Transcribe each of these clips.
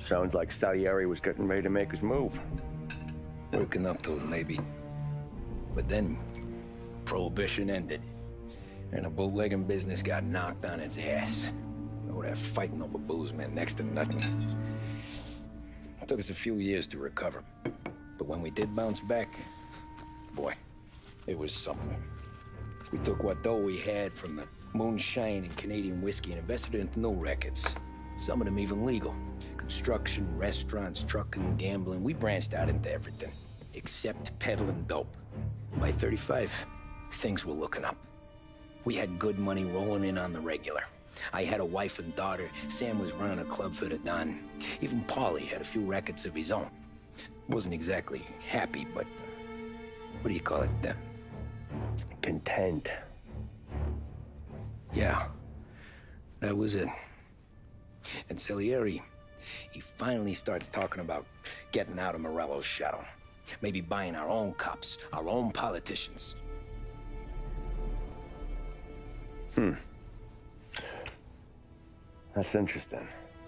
Sounds like Salieri was getting ready to make his move. Working up to it, maybe. But then, Prohibition ended. And the bootlegging business got knocked on its ass. Oh, that fighting over booze meant next to nothing. It took us a few years to recover. But when we did bounce back, boy, it was something. We took what dough we had from the moonshine and Canadian whiskey and invested it into new records. Some of them even legal. Construction, restaurants, trucking, gambling. We branched out into everything, except peddling dope. By 35, things were looking up. We had good money rolling in on the regular. I had a wife and daughter. Sam was running a club for the Don. Even Paulie had a few records of his own. Wasn't exactly happy, but what do you call it? Content. Yeah, that was it. And Salieri, he finally starts talking about getting out of Morello's shadow. Maybe buying our own cops, our own politicians. That's interesting.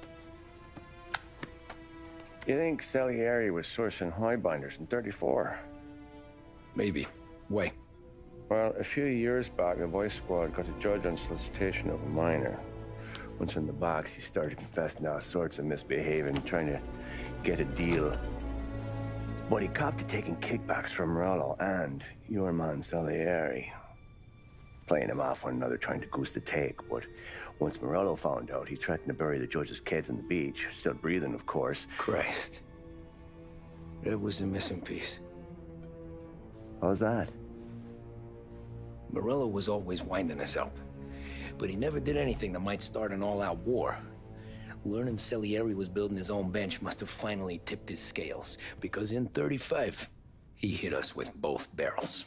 You think Salieri was sourcing highbinders in 34? Maybe. Why? Well, a few years back, the Vice Squad got a judge on solicitation of a minor. Once in the box, he started confessing all sorts of misbehaving, trying to get a deal. But he copped to taking kickbacks from Morello and your man Salieri. Playing him off one another, trying to goose the take. But once Morello found out, he threatened to bury the judge's kids on the beach. Still breathing, of course. Christ. That was the missing piece. How's that? Morello was always winding us up. But he never did anything that might start an all-out war. Learning Salieri was building his own bench must have finally tipped his scales. Because in 35, he hit us with both barrels.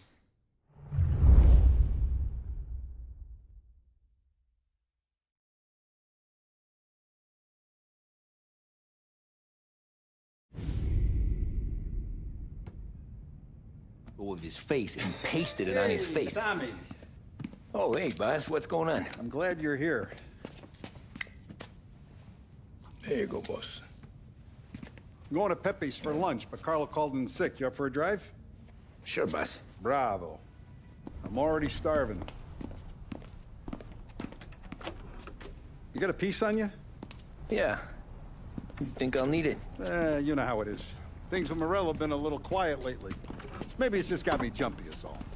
Of his face and pasted it on his face. Tommy. Oh, hey, boss, what's going on? I'm glad you're here. There you go, boss. I'm going to Pepe's for lunch, but Carlo called in sick. You up for a drive? Sure, boss. Bravo. I'm already starving. You got a piece on you? Yeah. You think I'll need it? You know how it is. Things with Morello have been a little quiet lately. Maybe it's just got me jumpy is all.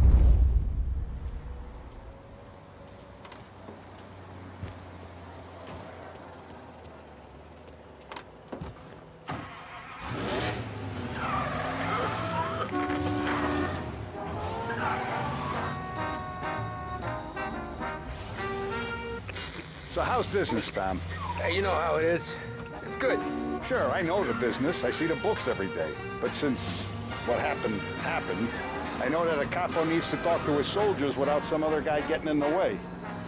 So how's business, Tom? Hey, you know how it is. It's good. Sure, I know the business. I see the books every day. But since what happened, I know that a capo needs to talk to his soldiers without some other guy getting in the way.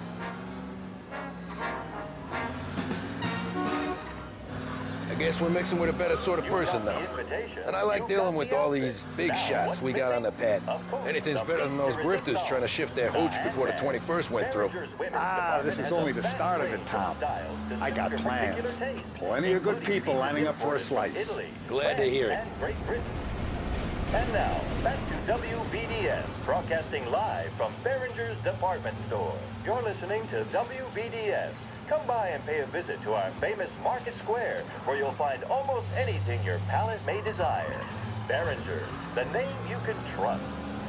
I guess we're mixing with a better sort of person now. And I like dealing with all these big shots we got on the pad. Anything's better than those grifters trying to shift their hooch before the 21st went through. This is only the start of it, Tom. I got plans. Plenty of good people lining up for a slice. Glad to hear it. And now, back to WBDS, broadcasting live from Behringer's Department Store. You're listening to WBDS. Come by and pay a visit to our famous Market Square, where you'll find almost anything your palate may desire. Behringer, the name you can trust.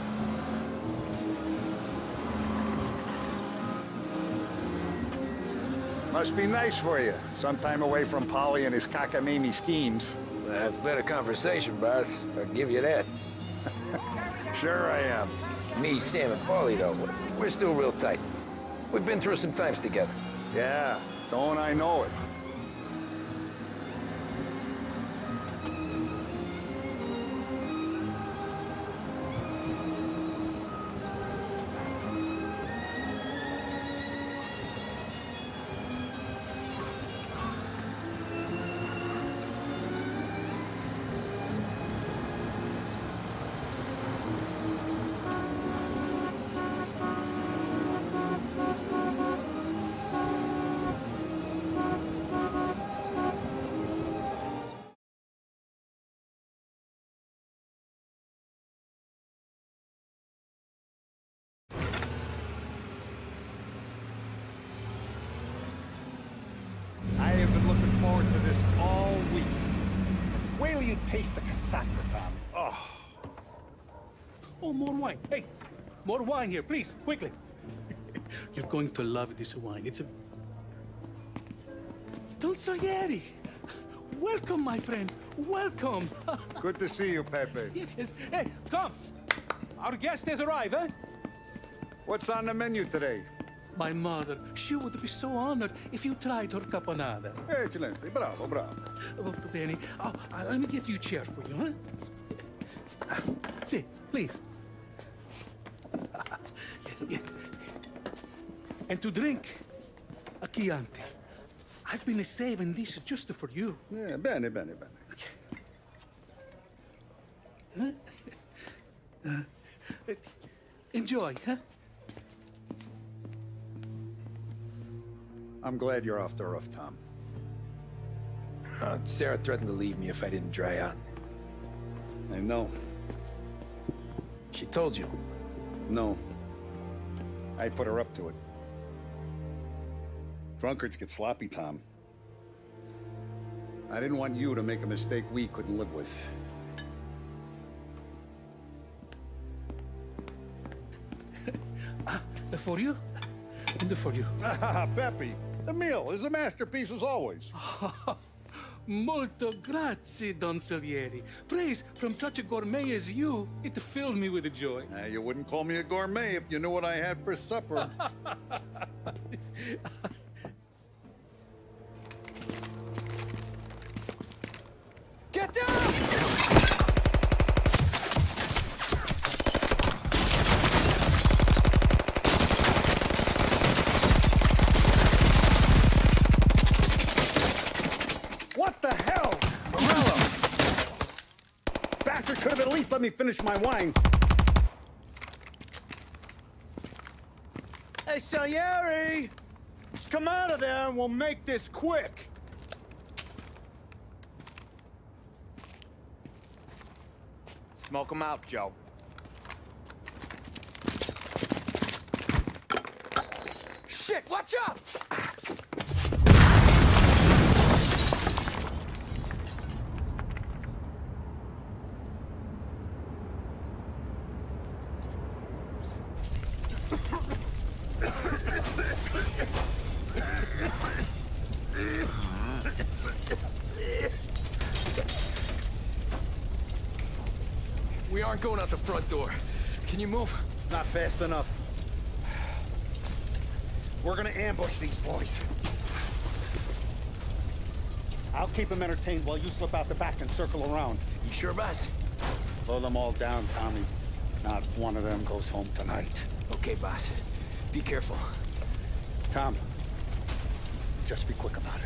Must be nice for you. Some time away from Polly and his cockamamie schemes. That's better conversation, boss. I'll give you that. Sure I am. Me, Sam, and Paulie, though, we're still real tight. We've been through some times together. Yeah, don't I know it. taste the casaca, Tom. Oh. Oh, more wine. Hey, more wine here, please, quickly. You're going to love this wine. It's a... Don Salieri! Welcome, my friend. Welcome. Good to see you, Pepe. Yes. Hey, come. Our guest has arrived, eh? What's on the menu today? My mother, she would be so honored if you tried her caponata. Excelente. Bravo, bravo. Molto bene. Oh, let me get you a chair for you, huh? See, please. Yeah. And to drink, a Chianti. I've been saving this just for you. Yeah, bene, bene, bene. Enjoy, huh? I'm glad you're off the roof, Tom. Sarah threatened to leave me if I didn't dry out. I know. She told you. No. I put her up to it. Drunkards get sloppy, Tom. I didn't want you to make a mistake we couldn't live with. For you? And for you. Pepe, the meal is a masterpiece as always. Molto grazie, Don Salieri. Praise from such a gourmet as you, it filled me with joy. You wouldn't call me a gourmet if you knew what I had for supper. Get down! What the hell? Morello! Bastard could have at least let me finish my wine. Hey, Salieri! Come out of there and we'll make this quick. Smoke 'em out, Joe. Shit, watch out! We aren't going out the front door. Can you move? Not fast enough. We're gonna ambush these boys. I'll keep them entertained while you slip out the back and circle around. You sure, boss? Blow them all down, Tommy. Not one of them goes home tonight. Okay, boss. Be careful. Tom, just be quick about it.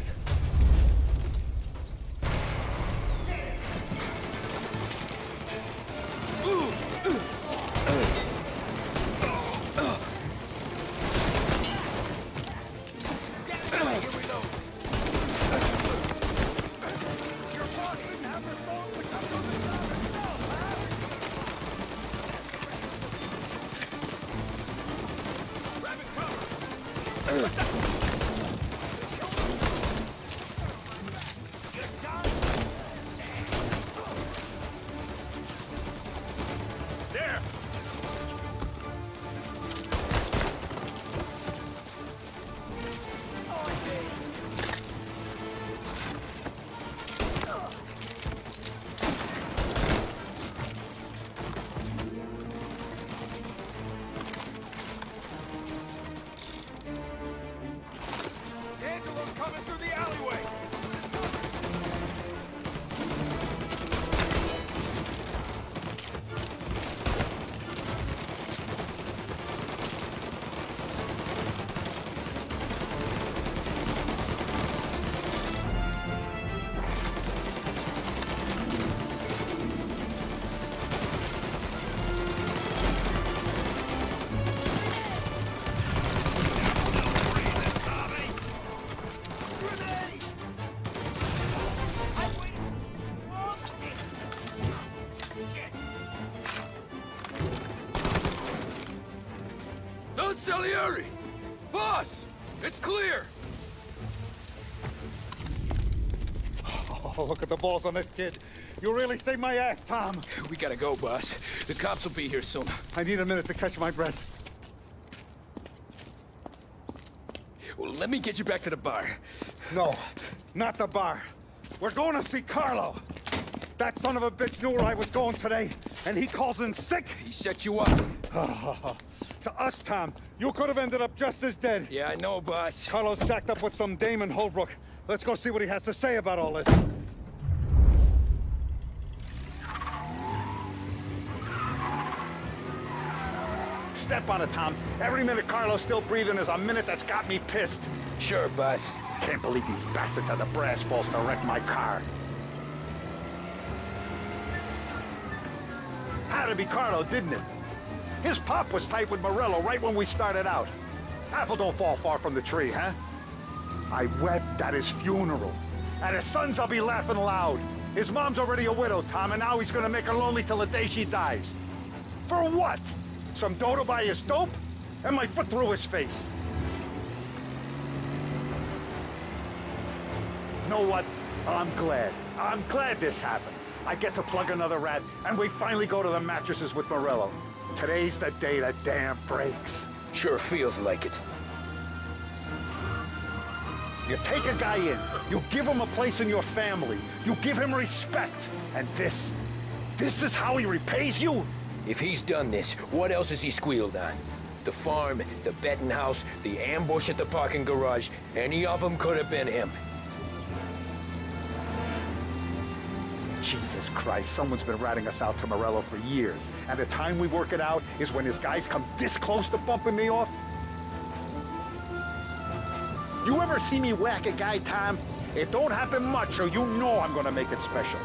Salieri! Boss! It's clear! Oh, look at the balls on this kid. You really saved my ass, Tom. We gotta go, boss. The cops will be here soon. I need a minute to catch my breath. Well, let me get you back to the bar. No, not the bar. We're going to see Carlo. That son of a bitch knew where I was going today, and he calls in sick. He set you up. To us, Tom, you could have ended up just as dead. Yeah, I know, boss. Carlo's shacked up with some dame in Holbrook. Let's go see what he has to say about all this. Step on it, Tom. Every minute Carlo's still breathing is a minute that's got me pissed. Sure, boss. Can't believe these bastards had the brass balls to wreck my car. Had to be Carlo, didn't it? His pop was tight with Morello right when we started out. Apple don't fall far from the tree, huh? I wept at his funeral. At his sons, I'll be laughing loud. His mom's already a widow, Tom, and now he's gonna make her lonely till the day she dies. For what? Some dough to buy his dope? And my foot through his face. You know what? I'm glad. I'm glad this happened. I get to plug another rat, and we finally go to the mattresses with Morello. Today's the day the dam breaks. Sure feels like it. You take a guy in, you give him a place in your family, you give him respect, and this is how he repays you? If he's done this, what else has he squealed on? The farm, the betting house, the ambush at the parking garage, any of them could have been him. Jesus Christ, someone's been ratting us out to Morello for years. And the time we work it out is when his guys come this close to bumping me off? You ever see me whack a guy, Tom? It don't happen much, so you know I'm gonna make it special.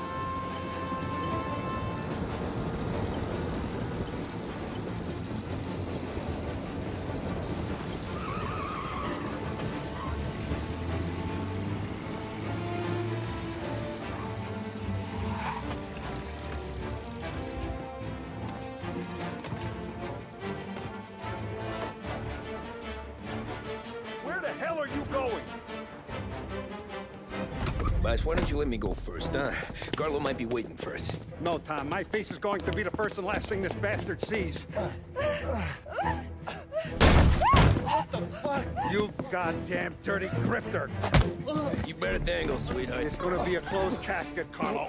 Boss, why don't you let me go first, huh? Carlo might be waiting for us. No, Tom, my face is going to be the first and last thing this bastard sees. What the fuck? You goddamn dirty grifter. You better dangle, sweetheart. It's gonna be a closed casket, Carlo.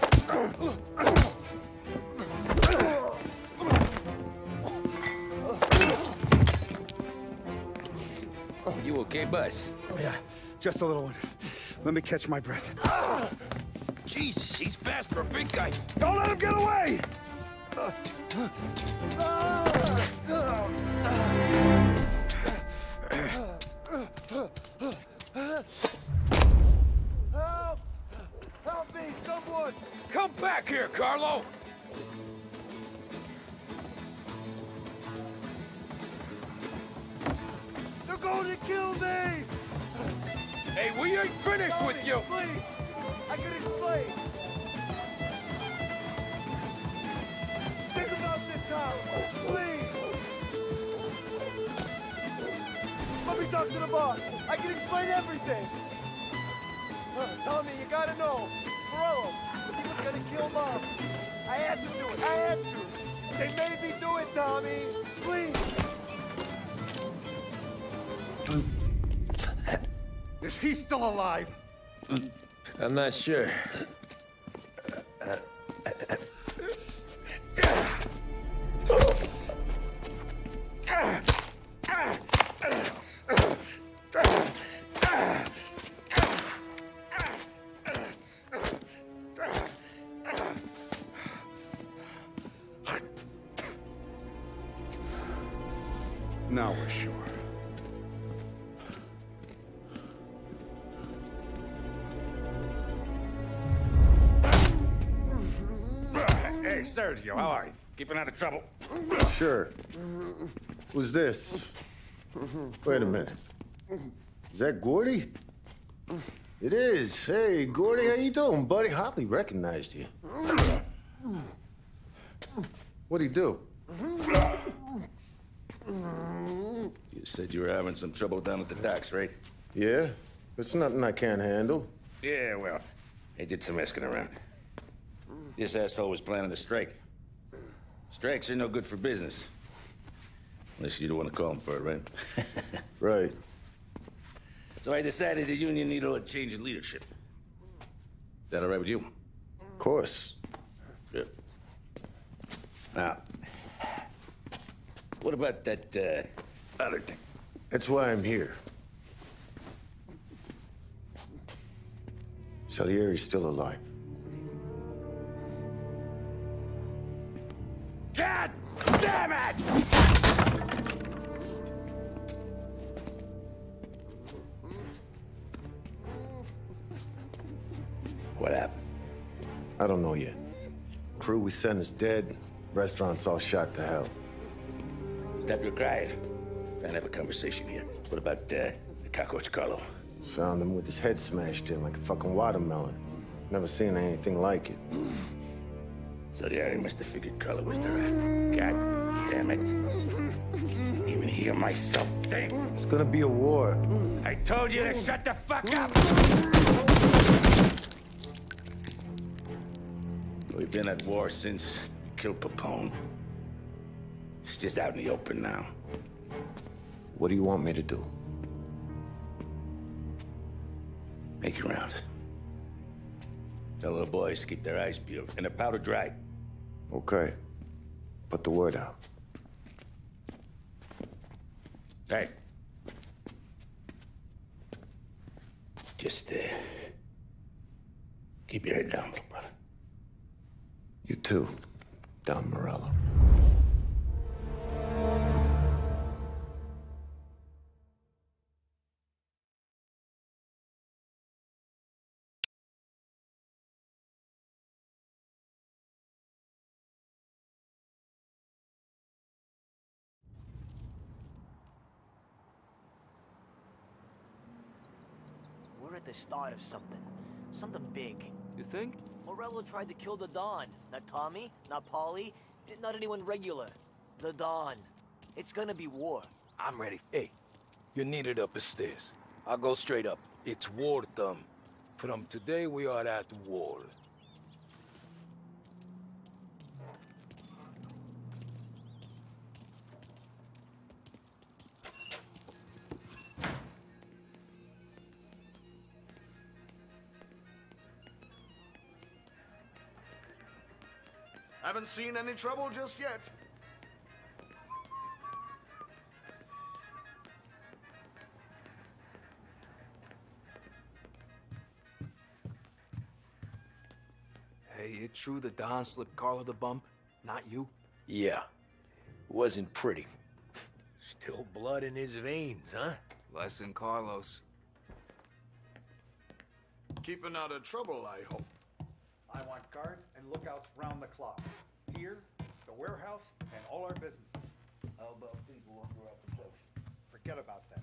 You okay, boss? Yeah, just a little one. Let me catch my breath. Jesus, he's fast for a big guy. Don't let him get away! Help! Help me, someone! Come back here, Carlo! They're going to kill me! Hey, we ain't finished with you! Please! I can explain! Think about this, Tom! Please! Let me talk to the boss! I can explain everything! Tommy, you gotta know! Morello, he was gonna kill Mom! I had to do it! I had to! They made me do it, Tommy! Please! Is he still alive? I'm not sure. Now we're sure. Hey, Sergio, how are you? Keeping out of trouble? Sure. Who's this? Wait a minute. Is that Gordy? It is. Hey, Gordy, how you doing, buddy? Hardly recognized you. What'd he do? You said you were having some trouble down at the docks, right? Yeah? It's nothing I can't handle. Yeah, well, I did some asking around. This asshole was planning a strike. Strikes are no good for business. Unless you don't want to call him for it, right? Right. So I decided the union needed a change in leadership. Is that all right with you? Of course. Good. Now, what about that, other thing? That's why I'm here. Salieri's still alive. God damn it! What happened? I don't know yet. Crew we sent is dead. Restaurant's all shot to hell. Stop your crying. Trying to have a conversation here. What about, the cockroach Carlo? Found him with his head smashed in like a fucking watermelon. Never seen anything like it. Salieri must have figured Carlo was the rat. God damn it. Even hear myself think. It's gonna be a war. I told you to shut the fuck up! We've been at war since we killed Capone. It's just out in the open now. What do you want me to do? Make your rounds. Tell little boys to keep their eyes peeled and their powder dry. Okay. Put the word out. Hey. Just, keep your head down, little brother. You too, Don Morello. We're at the start of something. Something big. You think? Morello tried to kill the Don. Not Tommy, not Paulie, not anyone regular. The Don. It's gonna be war. I'm ready. Hey, you're needed up the stairs. I'll go straight up. It's war time. From today, we are at war. Haven't seen any trouble just yet. Hey, it true the Don slipped Carlo the bump? Not you? Yeah. Wasn't pretty. Still blood in his veins, huh? Less than Carlos. Keeping out of trouble, I hope. I want guards and lookouts round the clock. Here, the warehouse, and all our businesses. How about people under our protection? Forget about that.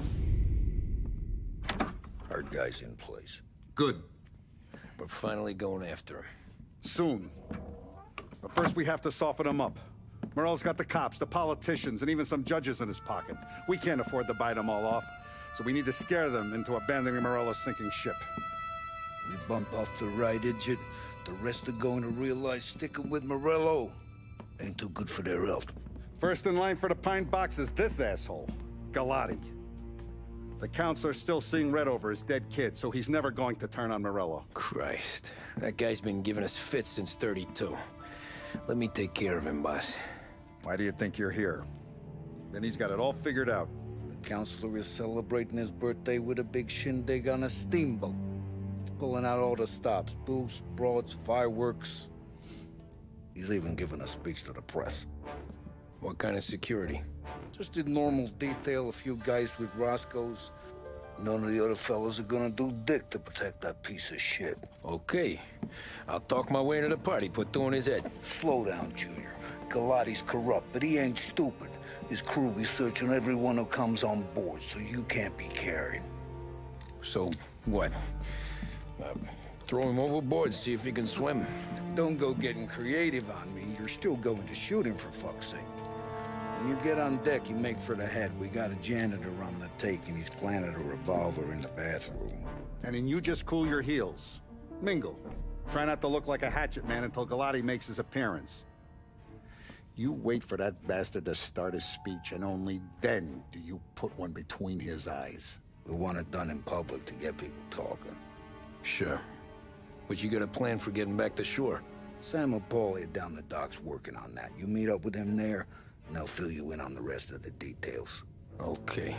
Our guy's in place. Good. We're finally going after him. Soon. But first we have to soften him up. Morello's got the cops, the politicians, and even some judges in his pocket. We can't afford to bite them all off, so we need to scare them into abandoning Morello's sinking ship. We bump off the right idiot, the rest are going to realize sticking with Morello ain't too good for their health. First in line for the pine box is this asshole, Galati. The counselor's still seeing red over his dead kid, so he's never going to turn on Morello. Christ. That guy's been giving us fits since 32. Let me take care of him, boss. Why do you think you're here? Then he's got it all figured out. The counselor is celebrating his birthday with a big shindig on a steamboat. He's pulling out all the stops, booze, broads, fireworks. He's even giving a speech to the press. What kind of security? Just in normal detail, a few guys with Roscoe's. None of the other fellas are gonna do dick to protect that piece of shit. Okay. I'll talk my way into the party, put two in his head. Slow down, Junior. Galati's corrupt, but he ain't stupid. His crew be searching everyone who comes on board, so you can't be carried. So, what? Throw him overboard, see if he can swim. Don't go getting creative on me. You're still going to shoot him, for fuck's sake. When you get on deck, you make for the head. We got a janitor on the take, and he's planted a revolver in the bathroom. And then you just cool your heels. Mingle. Try not to look like a hatchet man until Galati makes his appearance. You wait for that bastard to start his speech, and only then do you put one between his eyes. We want it done in public to get people talking. Sure. But you got a plan for getting back to shore? Sam and Paulie are down the docks working on that. You meet up with them there, and they'll fill you in on the rest of the details. Okay.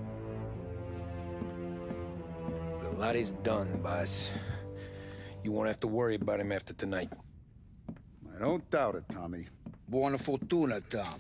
Galati's done, boss. You won't have to worry about him after tonight. I don't doubt it, Tommy. Buona fortuna, Tom.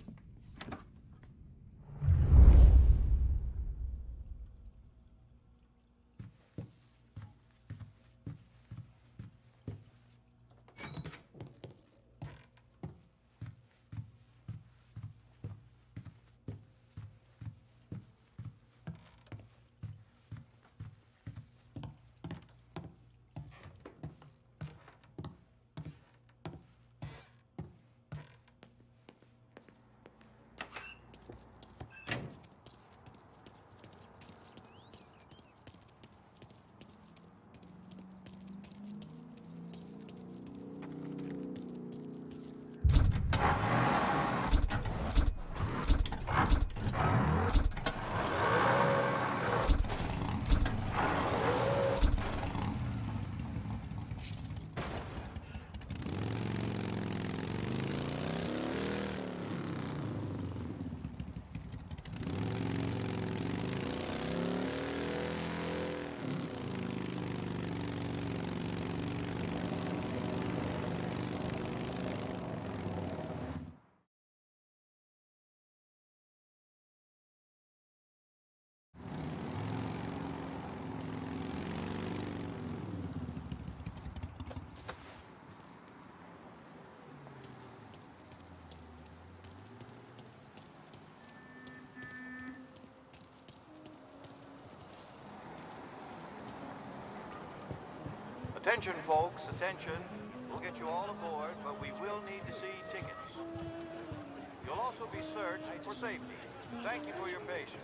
Attention, folks, attention. We'll get you all aboard, but we will need to see tickets. You'll also be searched for safety. Thank you for your patience.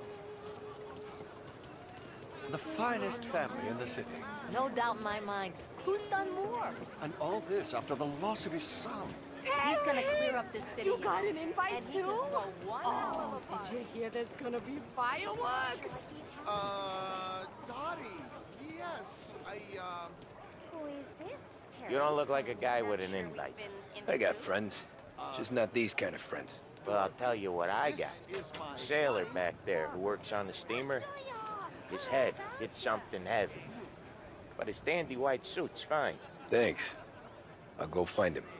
The finest family in the city. No doubt in my mind. Who's done more? And all this after the loss of his son. He's gonna clear up this city. You got an invite and too? Oh, did you hear there's gonna be fireworks? Dottie, yes, Who is this? You don't look like a guy with an invite. I got friends. Just not these kind of friends. Well, I'll tell you what I got. A sailor back there who works on the steamer. His head hit something heavy. But his dandy white suit's fine. Thanks. I'll go find him.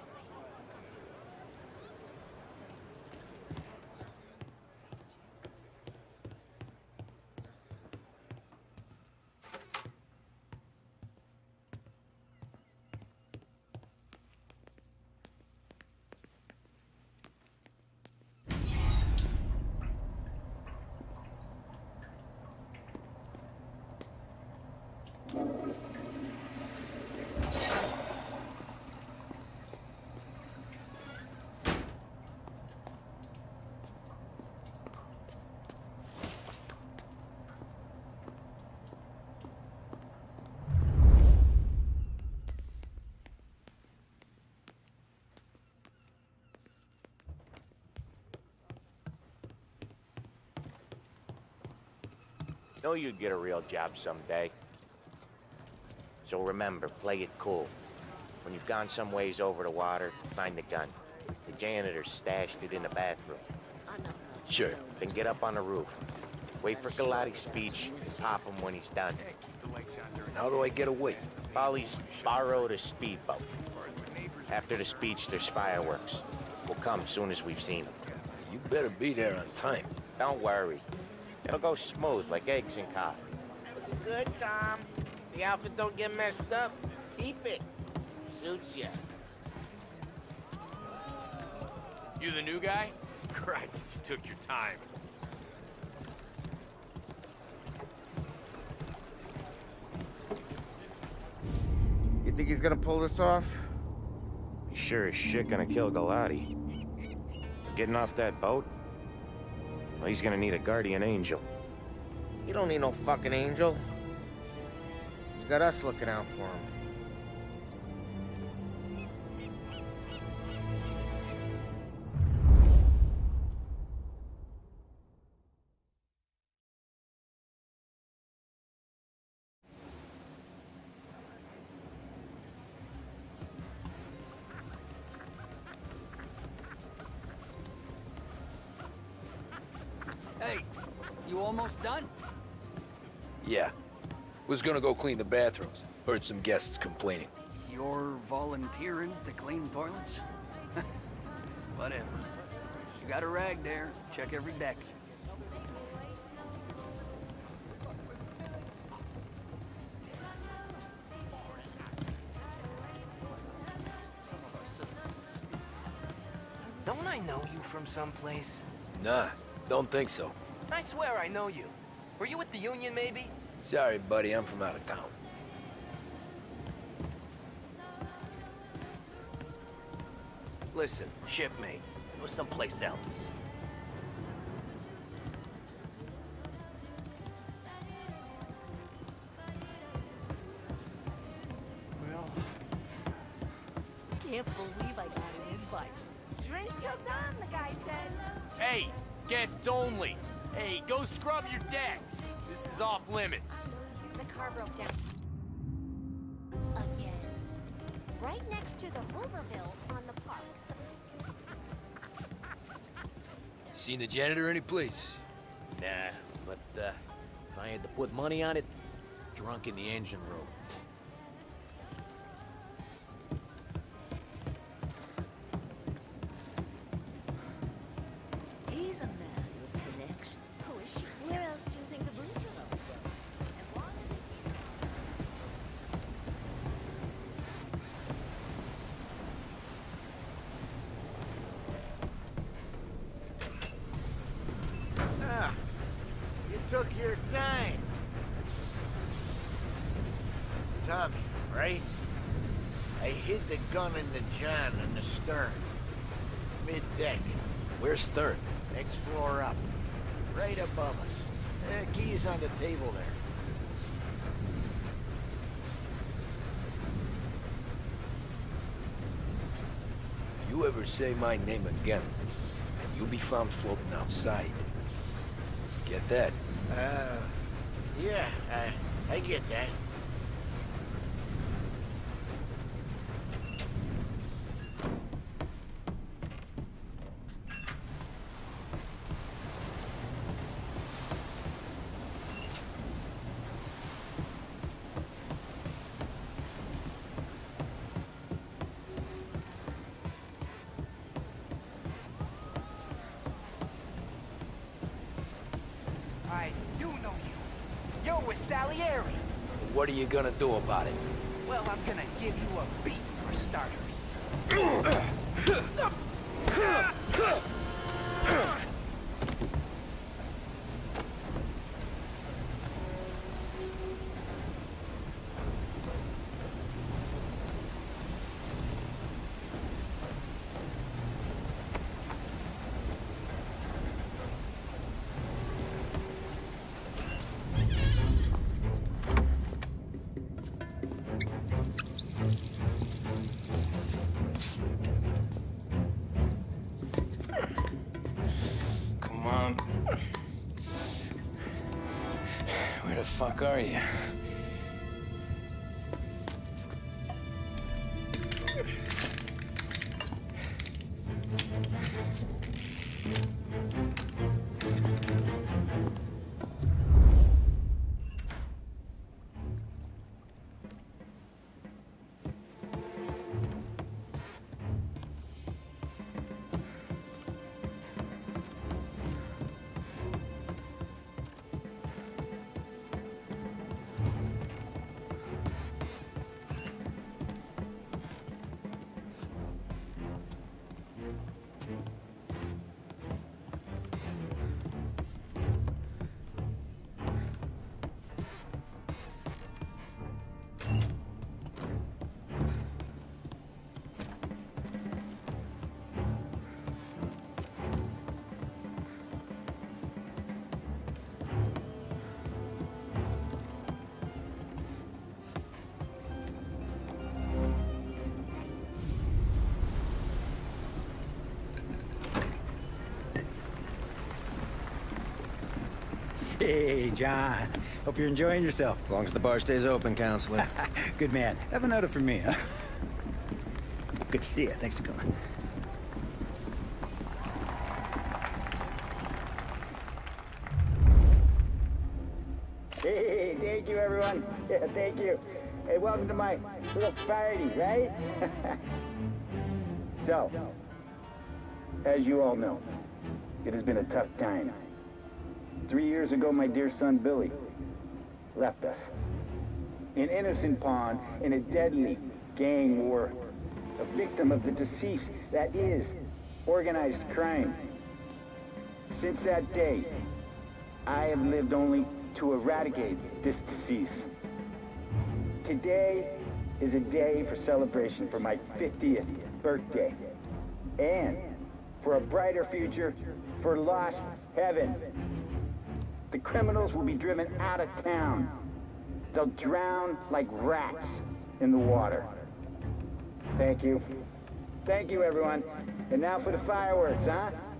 Know you'd get a real job someday. So remember, play it cool. When you've gone some ways over the water, find the gun. The janitor stashed it in the bathroom. Sure. Then get up on the roof. Wait for Galati's speech, pop him when he's done. How do I get away? Polly's borrowed a speedboat. After the speech, there's fireworks. We'll come soon as we've seen them. You better be there on time. Don't worry. It'll go smooth like eggs and coffee. Looking good, Tom. The outfit don't get messed up. Keep it. Suits ya. You the new guy? Christ, you took your time. You think he's gonna pull this off? He's sure as shit gonna kill Galati. Getting off that boat? Well, he's gonna need a guardian angel. You don't need no fucking angel. He's got us looking out for him. Hey, you almost done? Yeah. Was gonna go clean the bathrooms. Heard some guests complaining. You're volunteering to clean toilets? Whatever. You got a rag there. Check every deck. Don't I know you from someplace? Nah, don't think so. I swear I know you. Were you with the Union, maybe? Sorry, buddy, I'm from out of town. Listen, shipmate. It was someplace else. Well... Can't believe I got an invite. Drinks till dawn, the guy said. Hey, guests only. Hey, go scrub your decks. This is off limits. The car broke down. Again. Right next to the Hooverville on the park. Seen the janitor any place? Nah, but if I had to put money on it, drunk in the engine room. He's a man with connection. Who is she? Where else do you think the bridge is open? Ah, you took your time. Tommy, right? I hid the gun in the John in the stern. Mid-deck. Where's Stern? Next floor up. Right above us. Key's on the table there. You ever say my name again, and you'll be found floating outside. Get that? Yeah, I get that. I do know you. You're with Salieri. What are you gonna do about it? Well, I'm gonna give you a beat for starters. Come on. Where the fuck are you? Hey, John. Hope you're enjoying yourself. As long as the bar stays open, Counselor. Good man. Have a note from me, huh? Good to see you. Thanks for coming. Hey, thank you, everyone. Yeah, thank you. Hey, welcome to my little party, right? So, as you all know, it has been a tough time. 3 years ago, my dear son, Billy, left us. An innocent pawn in a deadly gang war. A victim of the deceased, that is, organized crime. Since that day, I have lived only to eradicate this disease. Today is a day for celebration for my 50th birthday. And for a brighter future for Lost Heaven. The criminals will be driven out of town. They'll drown like rats in the water. Thank you. Thank you, everyone. And now for the fireworks, huh?